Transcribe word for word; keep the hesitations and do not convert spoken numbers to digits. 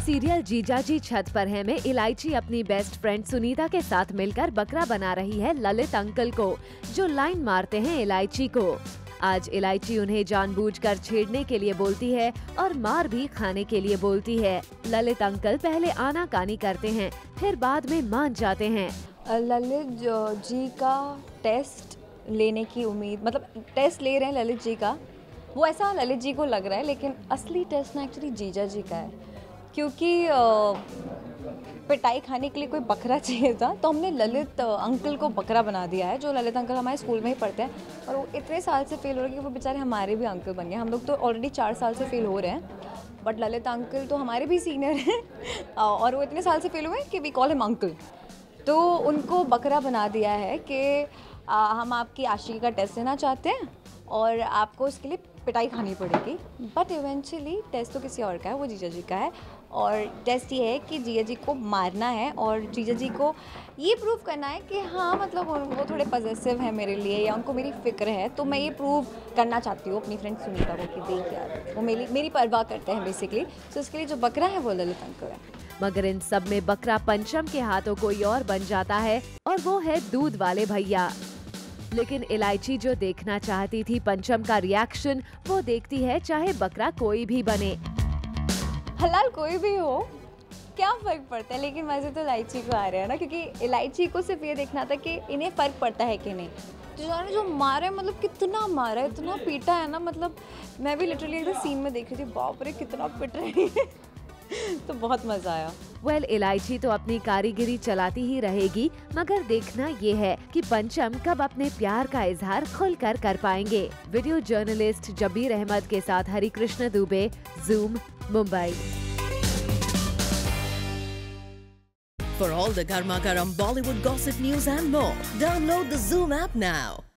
Serial जीजा जी छत पर है में इलायची अपनी बेस्ट फ्रेंड सुनीता के साथ मिलकर बकरा बना रही है ललित अंकल को, जो लाइन मारते हैं इलायची को। आज इलायची उन्हें जानबूझकर छेड़ने के लिए बोलती है और मार भी खाने के लिए बोलती है। ललित अंकल पहले आनाकानी करते हैं, फिर बाद में मान जाते हैं। ललित जी का टेस्ट लेने की उम्मीद, मतलब टेस्ट ले रहे हैं ललित जी का, वो ऐसा ललित जी को लग रहा है, लेकिन असली टेस्ट ना एक्चुअली जीजा जी का है। क्योंकि पिटाई खाने के लिए कोई बकरा चाहिए था, तो हमने ललित अंकल को बकरा बना दिया है। जो ललित अंकल हमारे स्कूल में ही पढ़ते हैं और वो इतने साल से फेल हो रहे हैं कि वो बेचारे हमारे भी अंकल बन गए। हम लोग तो ऑलरेडी चार साल से फेल हो रहे हैं, बट ललित अंकल तो हमारे भी सीनियर हैं और वो इतने साल से फेल हुए कि वी कॉल हिम अंकल। तो उनको बकरा बना दिया है कि हम आपकी आशिकी का टेस्ट लेना चाहते हैं और आपको उसके लिए पिटाई खानी पड़ेगी। बट इवेंचुअली टेस्ट तो किसी और का है, वो जीजा जी का है। और टेस्ट ये है कि जीजा जी को मारना है और जीजा जी को ये प्रूव करना है कि हाँ, मतलब वो थोड़े पॉजिटिव है मेरे लिए, या उनको मेरी फ़िक्र है। तो मैं ये प्रूव करना चाहती हूँ अपनी फ्रेंड सुनीता को कि देख यार, वो मेरी मेरी परवाह करते हैं बेसिकली। तो इसके लिए जो बकरा है वो ललित अंकल है। मगर इन सब में बकरा पंचम के हाथों कोई और बन जाता है, और वो है दूध वाले भैया। लेकिन इलायची जो देखना चाहती थी पंचम का रिएक्शन, वो देखती है चाहे बकरा कोई भी बने। हलाल कोई भी हो, क्या फ़र्क पड़ता है, लेकिन मज़े तो इलायची को आ रहे हैं ना, क्योंकि इलायची को सिर्फ ये देखना था कि इन्हें फ़र्क पड़ता है कि नहीं। जो जो मारा है, मतलब कितना मारा है, इतना पीटा है ना, मतलब मैं भी लिटरली एक सीन में देख रही थी, बाप रे कितना पिट रही है तो बहुत मज़ा आया। वेल well, इलायची तो अपनी कारीगरी चलाती ही रहेगी, मगर देखना ये है कि पंचम कब अपने प्यार का इजहार खुलकर कर पाएंगे। वीडियो जर्नलिस्ट जबीर अहमद के साथ Harikrishna Dubey, Zoom, Mumbai. For all the Garma Garam Bollywood gossip news and more, download the Zoom app now.